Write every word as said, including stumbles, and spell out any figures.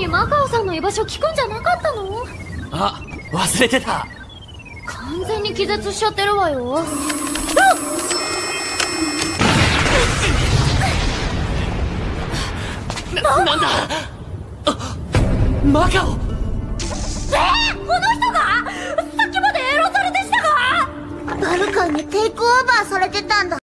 にマカオさんの居場所聞くんじゃなかったの？ あ、忘れてた。 完全に気絶しちゃってるわよ。 な、なんだ。あ、マカオ。 えー、この人が？さっきまでエロサルでしたが？ バルカンにテイクオーバーされてたんだ。